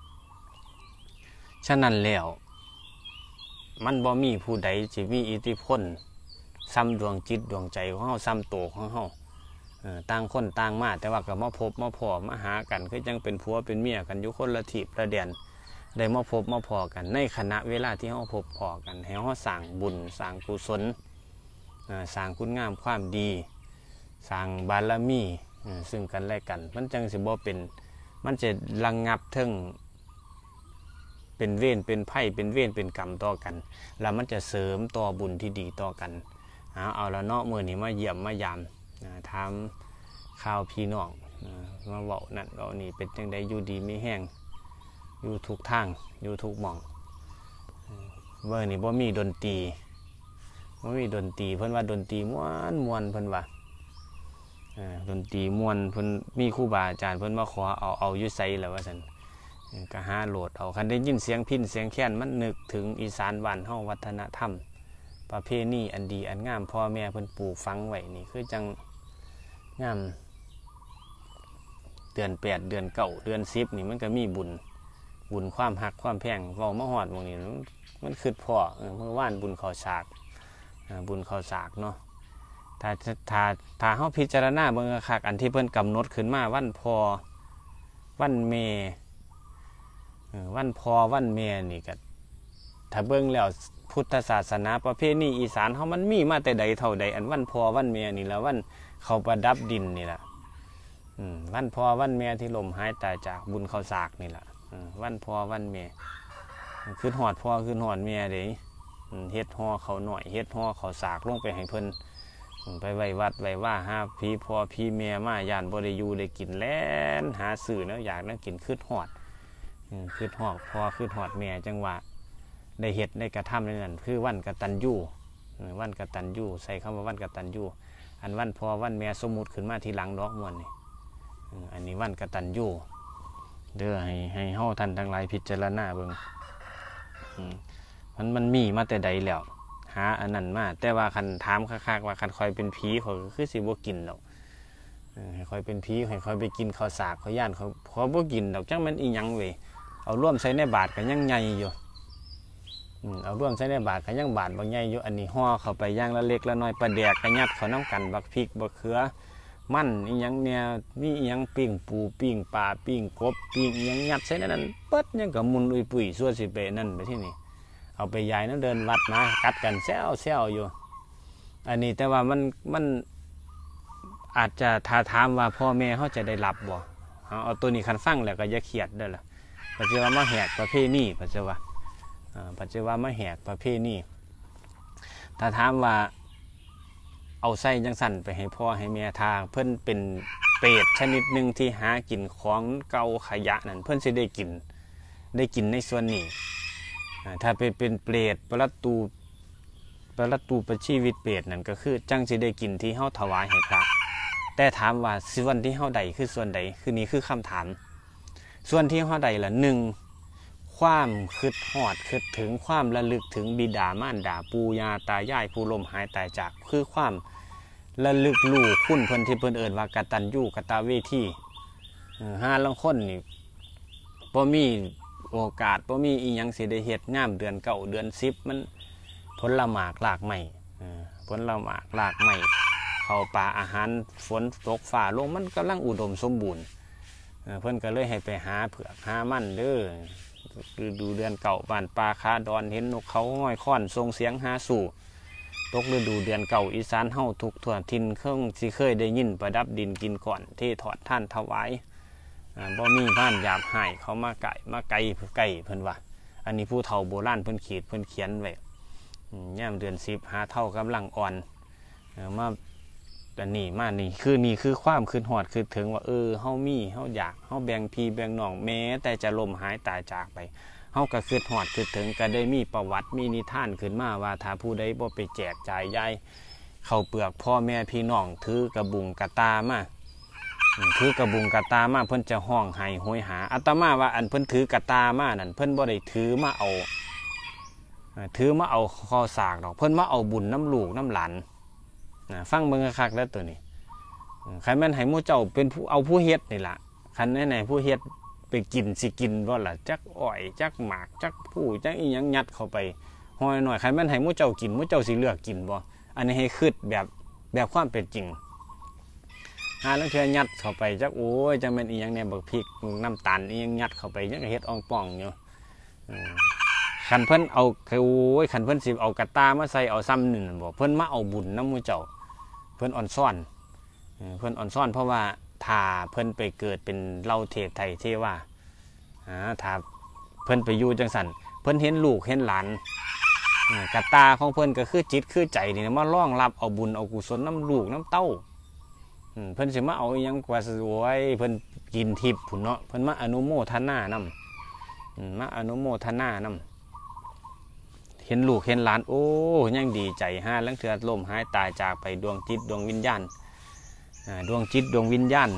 ฉะนั้นแล้วมันบ่มีผู้ใดจะมีอิทธิพลซ้ำดวงจิตดวงใจของเฮาซ้ำโตของเฮาต่างคนต่างมาแต่ว่าก็มาพบมาพอมาหากันคือจังเป็นผัวเป็นเมียกันอยู่คนละทิศละแดนได้มาพบมาพอกันในขณะเวลาที่เฮาพบพอกันให้เฮาสร้างบุญสร้างกุศลสร้างคุณงามความดีสร้างบารมีซึ่งกันและกันมันจังสิบ่เป็นมันจะระงับถึงเป็นเวรเป็นไพ่เป็นเวรเป็นกรรมต่อกันแล้วมันจะเสริมต่อบุญที่ดีต่อกันเอาละเนาะมื้อนี้มาเยี่ยมมายามถามข่าวพี่น้องมาเว้านั่นเว้านี่เป็นจังได๋อยู่ดีมีแห้งอยู่ทุกทางอยู่ทุกหม่องเมื่อนี่บ่มีดนตรีเพิ่นว่าดนตรีม่วนเพิ่นว่าดนตรีม่วนเพิ่นมีครูบาอาจารย์เพิ่นมาขอเอาอยู่ไสแล้วว่าซั่นก็หาโหลดเอาคันได้ยินเสียงพิณเสียงแค้นมันนึกถึงอีสานบ้านเฮาวัฒนธรรมประเพณีอันดีอันงามพ่อแม่เพิ่นปลูกฝังไว้นี่คือจังงามเดือน8เดือน9เดือน10นี่มันก็มีบุญความฮักความแพงเว้ามาฮอดหม้องนี้มันคิดพ่อเมื่อวานบุญข้าวสากเนาะถ้าเฮาพิจารณาเบิ่งคักอันที่เพิ่นกำหนดขึ้นมาวันพ่อวันแม่วันพ่อวันแม่นี่ก็ถ้าเบิ่งแล้วพุทธศาสนาประเพณีอีสานเฮามันมีมาแต่ใดเท่าใดอันวันพ่อวันแม่นี่ละวันเขาประดับดินนี่ล่ะวันพ่อวันแม่ที่ล่มหายตายจากบุญข้าวสากนี่ล่ะวันพ่อวันแม่คือฮอดพ่อคือฮอดแม่เด้เฮ็ดห่อเขาหน่อยเฮ็ดห่อเขาสากลงไปให้เพิ่นไปไว้วัดไว้ว่าหาพี่พ่อพี่แม่มาย่านบ่ได้อยู่ได้กินแล่นหาซื้อเนาะอยากนั่งกินคือฮอดพ่อคือฮอดแม่จังว่าได้เฮ็ดได้กระทำนั่นคือวันกตัญญูใส่คำว่าวันกตัญญูอันวันพ่อวันแม่สมมุติขึ้นมาทีหลังดอกม่วนนี่อันนี้วันกตัญญูเด้อให้เฮาท่านทั้งหลายพิจารณาเบิ่งมันมีมาแต่ใดแล้วหาอันนั้นมาแต่ว่าคันถามคักๆว่าคันคอยเป็นผีเขาคือสิบ่กินดอกให้คอยเป็นผีให้คอยไปกินข้าวสากเขาย่านเขาบ่กินดอกจังมันอีหยังเว้ยเอาร่วมใส่ในบาตรก็ยังใหญ่อยู่เอาร่วมใส่ในบาตรก็ยังบาตรบ่ใหญ่อยู่อันนี้ห่อเข้าไปย่างละเล็กละน้อยปลาแดกก็ยัดเขาน้ำกันบักพริกบักเขือมันอีหยังเนี่ยมีอีหยังปิ้งปูปิ้งปลาปิ้งกบปิ้งอีหยังยัดใส่นั่นเปิดยังก็มุนอุยปุยซั่วสิไปนั่นไปที่นี่เอาไปยายนั้นเดินวัดมากัดกันแซวอยู่อันนี้แต่ว่ามันอาจจะท้าทามว่าพ่อแม่เขาจะได้รับบ่เอาตัวนี้คันฟังแล้วก็อย่าเครียดเด้อล่ะปัจจุบันมาแหกประเพณีปัจจุบันมาแหกประเพณีถ้าถามว่าเอาไส้จังสั่นไปให้พ่อให้แม่ทาเพิ่นเป็นเปรตชนิดหนึ่งที่หากินของเก่าขยะนั่นเพิ่นสิได้กินในส่วนนี้ถ้าเป็นเปรตประตูประชีวิตเปรตนั่นก็คือจังสิได้กินที่เฮาถวายให้พระแต่ถามว่าส่วนที่เฮาได้คือส่วนใดคือนี้คือคำถามส่วนที่เฮาได้ละ1ความคิดฮอดคิดถึงความระลึกถึงบิดามารดาปู่ย่าตายายผู้ล่มหายตายจากคือความระลึกรู้คุณเพิ่นที่เพิ่นเอิ้นว่ากตัญญูกตเวทีห้าลางคนนี่บ่มีโอกาสบ่มีอีหยังสิได้เฮ็ดงามเดือน9เดือน10มันผลหมากรากไม้เข้าป่าอาหารฝนตกฟ้าลงมันกำลังอุดมสมบูรณ์เพิ่นก็เลยให้ไปหาเผือกหามันเด้อดูเดือน9บ้านป่าคาดอนเห็นนกเขาห้อยค้อนส่งเสียงหาสู่ตกฤดูเดือน9อีสานเฮาทุกทั่วถิ่นเคยได้ยินประดับดินกินก่อนที่ถอดท่านถวายบ่มีบ้านหยาบหายเขามาไก่เพิ่นว่าอันนี้ผู้เฒ่าโบราณเพิ่นขีดเพิ่นเขียนไว้ย่ามเดือน10หาเท่ากำลังอ่อนมาอันนี้มานี่คือความคืนหอดคือถึงว่าเฮามีเฮาอยากเฮาแบ่งพี่แบ่งน้องแม้แต่จะล่มหายตายจากไปเฮาก็คือหอดคือถึงก็ได้มีประวัติมีนิทานขึ้นมาว่าถ้าผู้ใดบ่ไปแจกจ่ายยายเข้าเปลือกพ่อแม่พี่น้องถือกระบุงกระตามาถือกระบุงกระตามาเพิ่นจะห้องไห้โหยหาอาตมาว่าอันเพิ่นถือกระตามานั่นเพิ่นบ่ได้ถือมาเอาคอสากดอกเพิ่นมาเอาบุญน้ำลูกน้ำหลานฟังเบิ่งคักๆแล้วตัวนี้ใครแม่นให้หมู่เจ้าเป็นผู้เอาผู้เฮ็ดนี่ล่ะคันไหนผู้เฮ็ดไปกินสิกินบ่ล่ะจักอ้อยจักหมากจักผู้จักอีหยังยัดเข้าไปห้อยหน่อยใครแม่นให้หมู่เจ้ากินหมู่เจ้าสิเลือกกินบ่อันนี้ให้คิดแบบความเป็นจริงแล้วเชื่อยัดเข้าไปจักโอ้ยจังแม่นอีหยังเนี่ยบักพริกน้ำตาลอีหยังยัดเข้าไปยังเฮ็ดอ่องป่องอยู่คันเพิ่นเอาโอ้ยคันเพิ่นสิเอากระตามาใส่เอาซ้ำหนึ่งบ่เพิ่นมาเอาบุญน้ำหมู่เจ้าเพิ่นอ่อนซ่อนเพราะว่าถ้าเพิ่นไปเกิดเป็นเล่าเทพไทยเทว่าถ้าเพิ่นไปอยู่จังสันเพิ่นเห็นลูกเห็นหลานกระตาของเพิ่นก็คือจิตคือใจนี่มาล่องรับเอาบุญเอากุศลน้ำลูกน้ำเต้าเพิ่นสิมาเอายังกว่าสวยเพิ่นกินทิพย์ผุนเนาะเพิ่นมาอนุโมทนานำมาอนุโมทนานำเห็นลูกเห็นหลานโอ้ยังดีใจลังเทือล่มหายตายจากไปดวงจิตดวงวิญญาณดวงจิตดวงวิญญาณ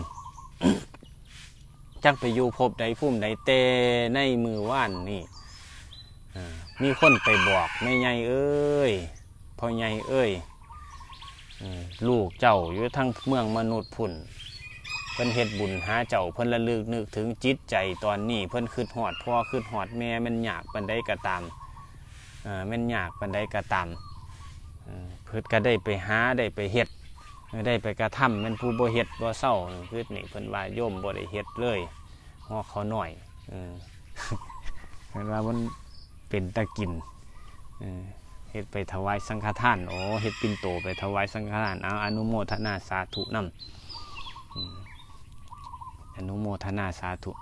จักไปอยู่ภพใดภูมิใดเตในมือว่านนี่มีคนไปบอกแม่ใหญ่เอ้ยพ่อใหญ่เอ้ยลูกเจ้าอยู่ทั้งเมืองมนุษย์พุ่นเพิ่นเฮ็ดบุญหาเจ้าเพิ่นระลึกนึกถึงจิตใจตอนนี้เพิ่นคืดหอดพ่อคืดหอดแม่มันยากปานใดก็ตามมันยากปานใดก็ตามเพิ่นก็ได้ไปหาได้ไปเฮ็ดได้ไปกระทำมันผู้บ่เฮ็ดบ่เศร้าคือนี่เพิ่นว่าโยมบ่ได้เฮ็ดเลยฮอเขาหน่อยเพิ่นว่ามันเป็นตะกินเฮ็ดไปถวายสังฆทานเฮ็ดปิ่นโตไปถวายสังฆทานเอาอนุโมทนาสาธุนำอนุโมทนาสาธุ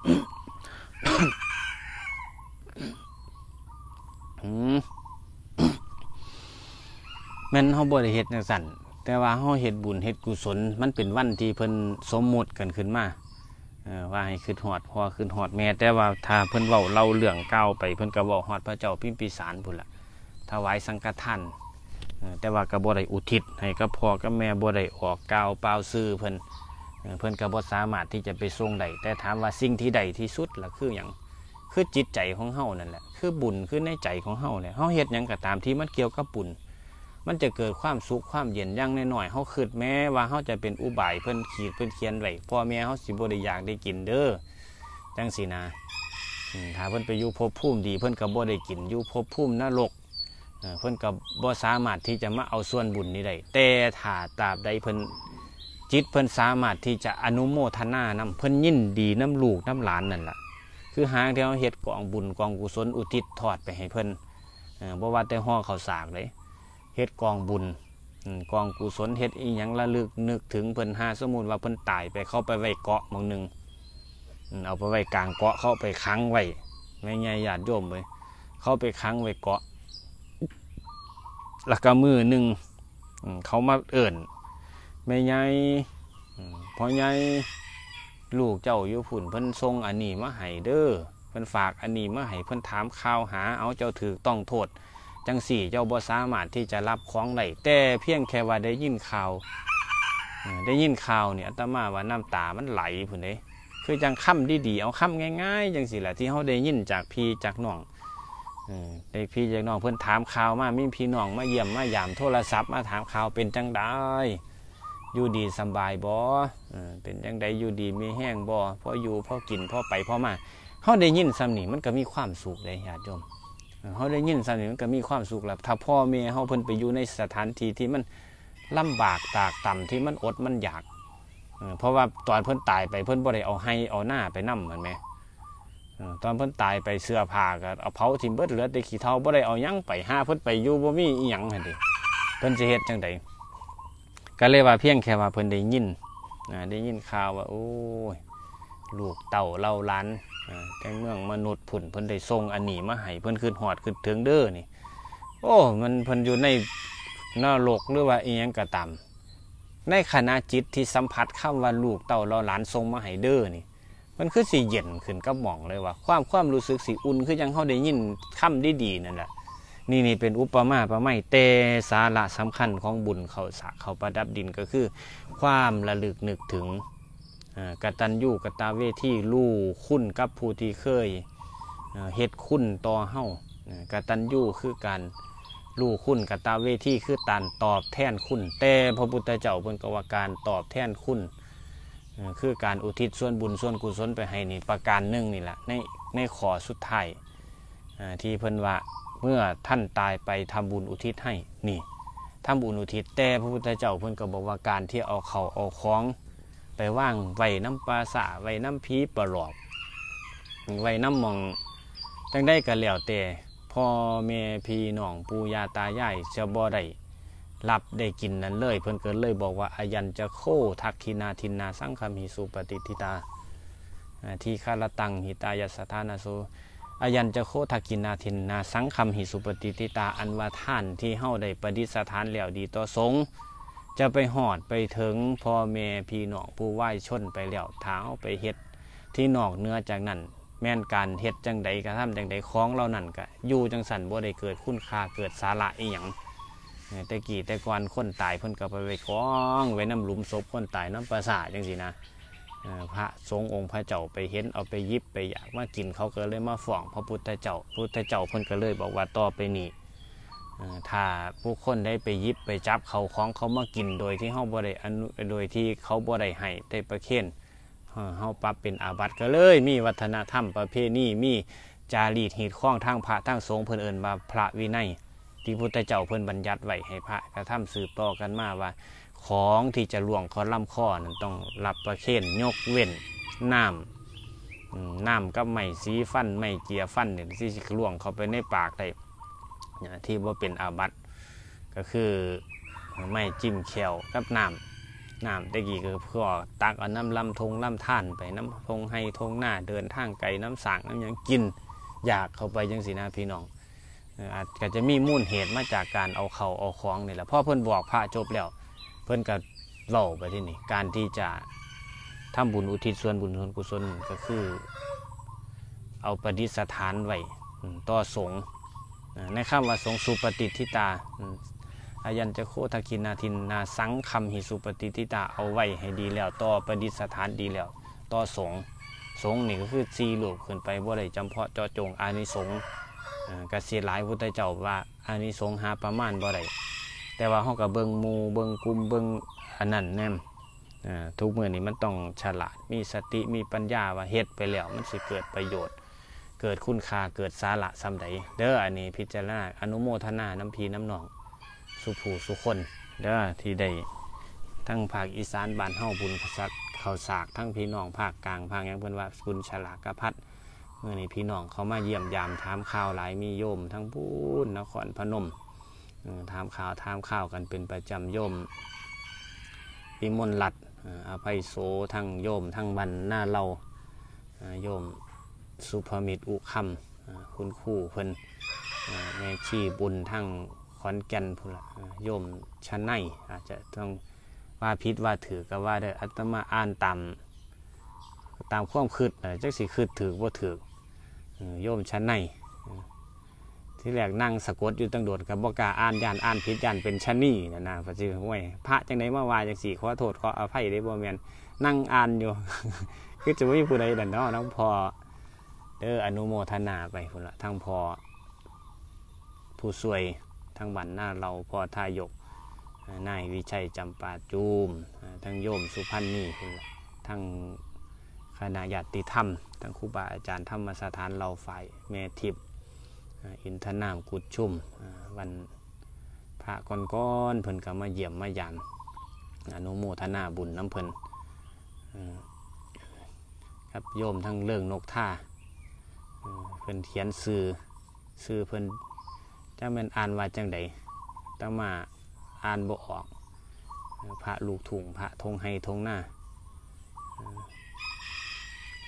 แม่นเฮาบ่ได้เฮ็ดจังซั่นแต่ว่าเฮาเฮ็ดบุญเฮ็ดกุศลมันเป็นวันที่เพิ่นสมมุติกันขึ้นมาว่าให้คิดฮอดพ่อคิดฮอดแม่แต่ว่าถ้าเพิ่นเว้าเล่าเรื่องเก่าไปเพิ่นก็เว้าฮอดพระเจ้าพิมพิสารพุ่นล่ะถวายสังฆทานแต่ว่าก็บ่ได้อุทิศให้กับพ่อกับแม่บ่ได้ออกกล่าวเปล่าซื่อเพิ่นก็บ่สามารถที่จะไปทรงได้แต่ถามว่าสิ่งที่ใดที่สุดล่ะคือหยังคือจิตใจของเฮานั่นแหละคือบุญคือในใจของเฮาแหละเฮาเฮ็ดหยังก็ตามที่มันเกี่ยวกับบุญมันจะเกิดความสุขความเย็นอย่างน้อยๆเฮาคิดแม้ว่าเฮาจะเป็นอุบายเพิ่นขีดเพิ่นเขียนไว้พ่อแม่เฮาสิบ่ได้อยากได้กินเด้อจังซี่นะถ้าเพิ่นไปอยู่ภพภูมิดีเพิ่นก็บ่ได้กินอยู่ภพภูมินรกเพิ่นก็บ่สามารถที่จะมาเอาส่วนบุญนี้ได้แต่ถ้าตราบใดเพิ่นจิตเพิ่นสามารถที่จะอนุโมทนานำเพิ่นยินดีน้ำลูกน้ำหลานนั่นล่ะคือหางที่เฮาเฮ็ดกองบุญกองกุศลอุทิศทอดไปให้เพิ่นบ่ว่าแต่ห่อข้าวสากเลยเฮ็ดกองบุญกองกุศลเฮ็ดอีหยังระลึกนึกถึงเพิ่นหาสมมุติว่าเพิ่นตายไปเข้าไปไว้เกาะหม้องนึงเอาไปไว้กลางเกาะเข้าไปขังไว้แม่ใหญ่ญาติโยมเว้ยเข้าไปขังไว้เกาะแล้วก็มือนึงเขามาเอิ้นแม่ใหญ่พ่อใหญ่ลูกเจ้าอยู่พุ่นเพิ่นส่งอันนี้มาให้เด้อเพิ่นฝากอันนี้มาให้เพิ่นถามข่าวหาเอาเจ้าถูกต้องโทษจังสี่เจ้าบ่สามารถที่จะรับของได้แต่เพียงแค่ว่าได้ยินข่าวเนี่ยอาตมาว่าน้ำตามันไหลพุ่นเด้คือจังค่ำดีๆเอาค่ำง่ายๆจังสี่แหละที่เขาได้ยินจากพี่จากน้องได้พี่จากน้องเพิ่นถามข่าวมามีพี่น้องมาเยี่ยมมายามโทรศัพท์มาถามข่าวเป็นจังไดอยู่ดีสบายบ่เป็นจังไดอยู่ดีมีแห้งบ่พออยู่พอกินพอไปพอมาเขาได้ยินซ้ำนี่มันก็มีความสุขเลยญาติโยมเขาได้ยินซ้ำนี่มันก็มีความสุขแล้วถ้าพ่อแม่เขาเพิ่นไปอยู่ในสถานที่ที่มันลำบากตากต่ำที่มันอดมันอยากเพราะว่าตอนเพิ่นตายไปเพิ่นบ่ได้เอาให้เอาหน้าไปนำเหมือนไหมตอนเพิ่นตายไปเสื้อผ้าก็เอาเผาทิ้งเบิดเหลือแต่ขี้เถ้าบ่ได้เอาหยังไปหาเพิ่นไปอยู่บ่มีอีหยังหั่นดิเพิ่นสิเฮ็ดจังไดก็เลยว่าเพียงแค่ว่าเพิ่นได้ยินข่าวว่าโอ้ยลูกเต่าเล่าล้านแต่เมืองมนุษย์ผุ่นเพิ่นได้ส่งอันนี้มาให้เพิ่นขึ้นหอดขึ้นถึงเด้อนี่โอ้มันเพิ่นอยู่ในนรกหรือว่าอีหยังก็ตามในขณะจิตที่สัมผัสคำว่าลูกเต่าเล่าล้านส่งมาให้เด้อนี่มันคือสิเย็นขึ้นกับหม่องเลยว่าความรู้สึกสิอุ่นคือยังเฮาได้ยินคำดีๆนั่นแหละนี่เป็นอุปมาประไมยแต่สาระสำคัญของบุญเขาสะเขาประดับดินก็คือความระลึกนึกถึงกตัญญูกตเวทีรู้คุณกับผู้ที่เคยเฮ็ดคุณต่อเฮากตัญญูคือการรู้คุณกตเวทีคือการตอบแทนคุณแต่พระพุทธเจ้าเพิ่นก็ว่าการตอบแทนคุณคือการอุทิศส่วนบุญส่วนกุศลไปให้นี่ประการหนึ่งนี่แหละในข้อสุดท้ายที่เพิ่นว่าเมื่อท่านตายไปทำบุญอุทิศให้นี่ทำบุญอุทิศแต่พระพุทธเจ้าเพิ่นก็บอกว่าการที่เอาเขาเอาของไปว่างไว้น้ำปลาสาไว้น้ำผีปลอบไว้น้ำมองจังได้ก็แล้วแต่พ่อแม่พี่น้องปู่ย่าตายายจะบ่ได้รับได้กินนั้นเลยเพิ่นเกิดเลยบอกว่าอายัญจะโคทักขินาทินนาสังคมิสุปฏิทิตาทีฆารตังหิตายสถานาโสอายัญจะโคทักขินาทินนาสังคมหิสุปฏิทิตาอันว่าท่านที่เฮาได้ประดิษฐานแล้วดีต่อสงฆ์จะไปหอดไปถึงพ่อแม่พี่น้องผู้ไหว้ชนไปแล้วท้าเอาไปเฮ็ดที่นอกเนื้อจากนั้นแม่นการเฮ็ดจังใดกระทำจังใดของเรานั่นก็อยู่จังสันบ่ได้เกิดคุณค่าเกิดสาระอีหยังแต่กี่แต่ก่อนคนตายเพิ่นก็ไปไว้กองไว้น้ำหลุมศพคนตายน้ำประสาจังสินะพระสงฆ์องค์พระเจ้าไปเห็นเอาไปยิบไปอยากมากินเขาก็เลยมาฟ้องพระพุทธเจ้าเพิ่นก็เลยบอกว่าต่อไปนี้ถ้าผู้คนได้ไปยิบไปจับเขาของเขามากินโดยที่เขาบ่ได้โดยที่เขาบ่ได้ให้ได้ประเคนเฮาปรับเป็นอาบัติก็เลยมีวัฒนธรรมประเพณีมีจารีตหีดข้องทางพระทางสงฆ์เพิ่นเอิ้นว่าพระวินัยที่พุทธเจ้าเพิ่นบัญญัติไว้ให้พระกระทำสืบต่อกันมาว่าของที่จะล่วงคอลำข้อนั้นต้องรับประเคนยกเว้นน้ำกับไม้สีฟันไม้เจียฟันเนี่ยที่สิล่วงเข้าไปในปากได้ที่ว่าเป็นอาบัติก็คือไม่จิ้มแขวกับน้ำตะกี้ก็เพื่อตักเอาน้ำลำทงลำท่านไปน้ำทงให้ทงหน้าเดินทางไกลน้ำสางน้ำยังกินอยากเข้าไปจังสีนะพี่น้องอาจจะมีมูลเหตุมาจากการเอาเขาเอาของนี่แหละพ่อเพิ่นบอกพระจบแล้วเพิ่นก็เล่าไปที่นี่การที่จะทำบุญอุทิศส่วนบุญส่วนกุศลก็คือเอาประดิษฐานไว้ต่อสงฆ์ในคำว่าสงสุปฏิทิตาอายัญจะโคทักขินาทินนาสังคำหิสุปฏิทิตาเอาไว้ให้ดีแล้วต่อประดิษฐานดีแล้วต่อสงฆ์นี่ก็คือซีลูกขึ้นไปบ่ได้จำเพาะเจาะจงอานิสงส์กระเสียหลายพุทธเจ้าว่าอานิสงส์หาประมาณบ่ได้แต่ว่าเขากับเบิงมูเบิงกลุ่มเบิงอันนั้นแน่ทุกเมื่อนี้มันต้องฉลาดมีสติมีปัญญาว่าเฮ็ดไปแล้วมันสิเกิดประโยชน์เกิดคุณค่าเกิดสาระสำใดเด้ออันนี้พิจารณาอนุโมทนาน้ำพีน้ำหนองสุผู้สุคนเด้อที่ได้ทั้งภาคอีสานบ้านเฮาบุญเขาสากทั้งพี่น้องภาคกลางภาคยังเพิ่นว่าบุญฉลากพัดเมื่อนี้พี่น้องเขามาเยี่ยมยามถามข่าวหลายมีโยมทั้งพูนนครพนมถามข่าวกันเป็นประจำโยมพิมลรัตน์อภัยโสทั้งโยมทั้งบรรหน้าเราโยมสุภมิตรอุคำคุณครูเพิ่นแม่ชีบุญทั้งขอนแก่นพุ่นละโยมชั้นในอาจจะต้องว่าพิษว่าถือก็ว่าได้อัตมาอ่านตามความคืดจักสิคืดถือว่าถือโยมชั้นในที่แรกนั่งสะกดอยู่ตั้งโดดกับบอกกาอ่านยานอ่านพิษยานเป็นชั้นนี่นะพระเจ้าห้วยพระจังไหนมาว่าจังสี่ขอโทษขออภัยได้บ่แม่นนั่งอ่านอยู่ คือจะไม่มีผู้ใดดันเนาะน้องพออนุโมทนาไปพุ่นละทั้งพอผู้ช่วยทั้งบรรหน้าเราพอทายกนายวิชัยจำปาจูมทั้งโยมสุพรรณนี่พุ่นละทั้งคณะญาติธรรมทั้งครูบาอาจารย์ธรรมสถานเราฝ่ายแม่ทิพย์อินทนามกุดชุ่มวันพระก้อนเพิ่นก็มาเยี่ยมมายามอนุโมทนาบุญน้ำเพิ่นครับโยมทั้งเรื่องนกท่าเพิ่นเขียนซื้อเพิ่นจะเป็นอ่านว่าจังใดต้องมาอ่านบ่ออกพระลูกถุงพระทงไฮทงหน้า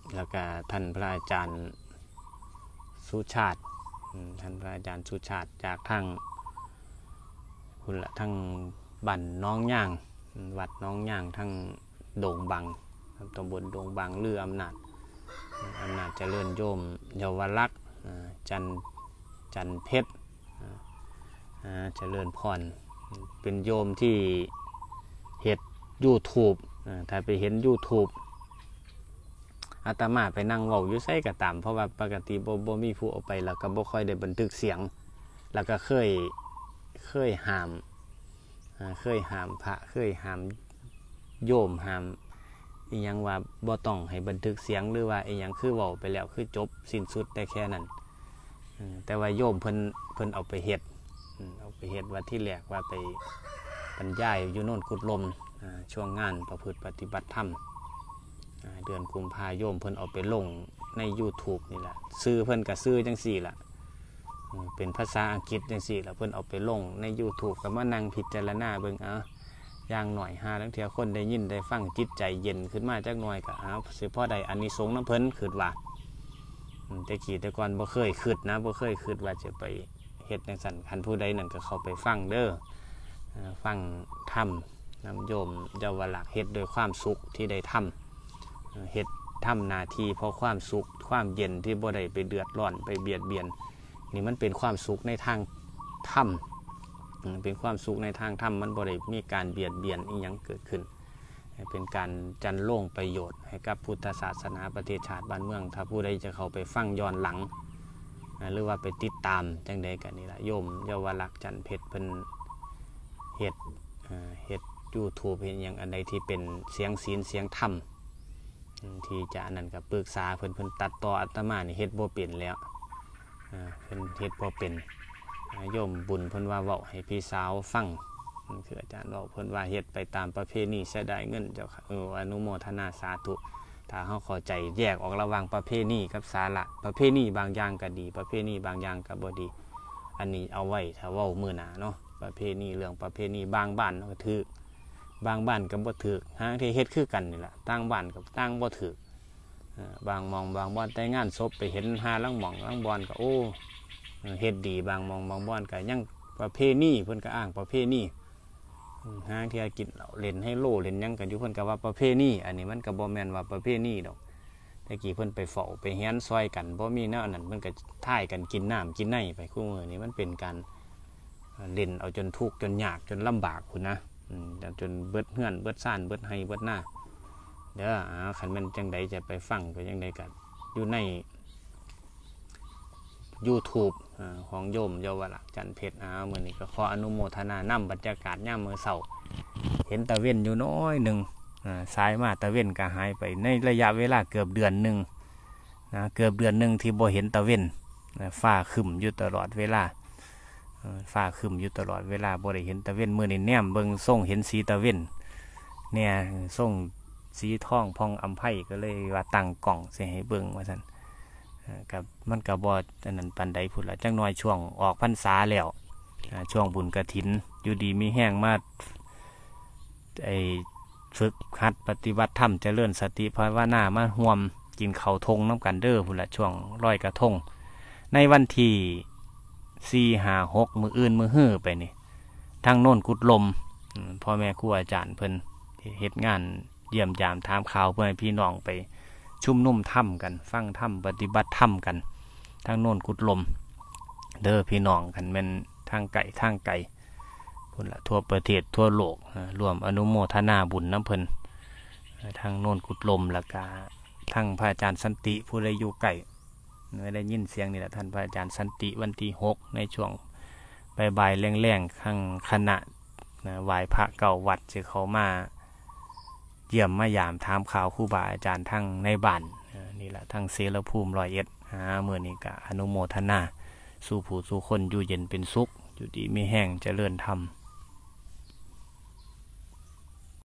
แล้วก็ท่านพระอาจารย์สุชาติท่านพระอาจารย์สุชาติจากทางคุณละทั้งบ้านน้องย่างวัดน้องย่างทั้งโด่งบังตำบลโด่งบังลืออำนาจเจริญโยมเยาวลักษณ์จันเพชรเจริญพรเป็นโยมที่เฮ็ด YouTube ถ้าไปเห็น YouTube อาตมาไปนั่งเว้าอยู่ไสก็ตามเพราะว่าปกติบ่มีผู้เอาไปแล้วก็บ่ค่อยได้บันทึกเสียงแล้วก็เคยห้ามพระเคยห้ามโยมห้ามอีหยังว่าบ่ต้องให้บันทึกเสียงหรือว่าอีหยังคือเว้าไปแล้วคือจบสิ้นสุดได้แค่นั้นแต่ว่าโยมเพิ่นเอาไปเฮ็ดว่าที่แรกว่าไปบรรยายอยู่โน่นกุดลมช่วงงานประพฤติปฏิบัติธรรมเดือนกุมภาโยมเพิ่นเอาไปลงใน YouTube นี่แหละซื้อเพิ่นก็ซื้อจังซี่ล่ะเป็นภาษาอังกฤษจังซี่ล่ะเพิ่นเอาไปลงใน YouTube ก็มานั่งพิจารณาเบิ่งอย่างหน่อย5 ลังเทื่อคนได้ยินได้ฟังจิตใจเย็นขึ้นมาจักหน่อยก็สิพอได้อานิสงส์นำเพิ่นคิดว่าแต่ก่อนบ่เคยคิดนะบ่เคยคิดว่าจะไปเฮ็ดจังซั่นคันผู้ใดนั่นก็เข้าไปฟังเด้อฟังธรรมนำโยมเยาวลักษณ์เฮ็ดโดยความสุขที่ได้ทำเฮ็ดทำหน้าที่เพราะความสุขความเย็นที่บ่ได้ไปเดือดร้อนไปเบียดเบียนนี่มันเป็นความสุขในทางธรรมเป็นความสุขในทางธรรมมันบ่ได้มีการเบียดเบียนอีหยังเกิดขึ้นเป็นการจันโล่งประโยชน์ให้กับพุทธศาสนาประเทศชาติบ้านเมืองถ้าผู้ใดจะเข้าไปฟังย้อนหลังหรือว่าไปติดตามจังใดกันนี่ล่ะโยมเยาวลักษณ์จันเพชรเพิ่นเฮ็ด YouTube เฮ็ดหยังอันใดที่เป็นเสียงศีลเสียงธรรมที่จะอันนั้นก็ปรึกษาเพิ่นตัดต่ออาตมานี่เฮ็ดบ่เป็นแล้วเพิ่นเฮ็ดบ่เป็นโยมบุญเพิ่นว่าเว้าให้พี่สาวฟังคืออาจารย์บอกเพิ่นว่าเฮ็ดไปตามประเพณีเสียดายเงินเจ้าค่ะอนุโมทนาสาธุถ้าเฮาเข้าใจแยกออกระหว่างประเพณีกับสาระประเพณีบางอย่างก็ดีประเพณีบางอย่างก็บ่ดีอันนี้เอาไว้ถ้าเว้ามื้อหน้าเนาะประเพณีเรื่องประเพณีบางบ้านก็ถูกบางบ้านก็บ่ถูกหางที่เฮ็ดคือกันนี่ล่ะต่างบ้านกับต่างบ่ถูกบางมองบางบ่อนแต่งานศพไปเห็นหาลังหม่องลังบ่อนก็โอ้เฮ็ดดีบางมองบางบ่อนก็ยังประเพณีเพิ่นก็อ้างประเพณีหางที่กินเหล้าเล่นให้โลเล่นหยังกันอยู่เพิ่นก็ว่าประเพณีอันนี้มันก็บ่แม่นว่าประเพณีดอกแต่กี้เพิ่นไปเฝ้าไปเฮียนซอยกันบ่มีแนวนั้นเพิ่นก็ท่ายกันกินน้ำกินในไปคู่มื้อนี้มันเป็นการเล่นเอาจนทุกข์จนยากจนลำบากพุ่นนะจนเบิดเฮือนเบิดซ่านเบิดไห้เบิดหน้าเด้อคันแม่นจังใดจะไปฟังก็จังใดก็อยู่ใน YouTube ของโยมเยาวลักษณ์จันเพชรมื้อนี้ก็ขออนุโมทนานำบรรยากาศยามมื้อเช้าเห็นตะเว้นอยู่น้อยนึงสายมาตะเว้นก็หายไปในระยะเวลาเกือบเดือนนึงเกือบเดือนนึงที่บ่เห็นตะเว้นฟ้าครึ้มอยู่ตลอดเวลาฟ้าครึ้มอยู่ตลอดเวลาบ่ได้เห็นตะเว้นมื้อนี้แนมเบิ่งส่งเห็นสีตะเว้นเนี่ยส่งสีทองพองอำไผก็เลยว่าตั้งกล้องสิให้เบิ่งว่าซั่นกับมันก็บ่อันนั้นปานใดพุ่นล่ะจักหน่อยช่วงออกพรรษาแล้วช่วงบุญกฐินอยู่ดีมีแห้งมาฝึกหัดปฏิบัติธรรมเจริญสติภาวนามาร่วมกินข้าวทงน้ำกันเด้อพุ่นล่ะช่วงลอยกระทงในวันที่4 5 6มื้ออื่นมื้อฮื้อไปนี่ทางโน่นกุดลมพ่อแม่ครูอาจารย์เพิ่นเฮ็ดงานเยี่ยมยามถามข่าวเพื่อให้พี่น้องไปชุมนุมธรรมกันฟังธรรมปฏิบัติธรรมกันทางโน่นกุดลมเด้อพี่น้องกันแม่นทางไกลพุ่นละทั่วประเทศทั่วโลกรวมอนุโมทนาบุญน้ำเพิ่นทางโน่นกุดลมแล้วก็ทางพระอาจารย์สันติผู้ใดอยู่ใกล้ได้ยินเสียงนี่แหละท่านพระอาจารย์สันติวันที่6ในช่วงบ่ายแรงๆข้างคณะไหว้พระเก่าวัดจะเข้ามาเยี่ยมมายามถามข่าวครูบาอาจารย์ทั้งในบ้านนี่แหละทั้งเสรภูมิ101มื้อนี้ก็อนุโมทนาสู่ผู้สู่คนอยู่เย็นเป็นสุขอยู่ดีมีแห้งเจริญธรรม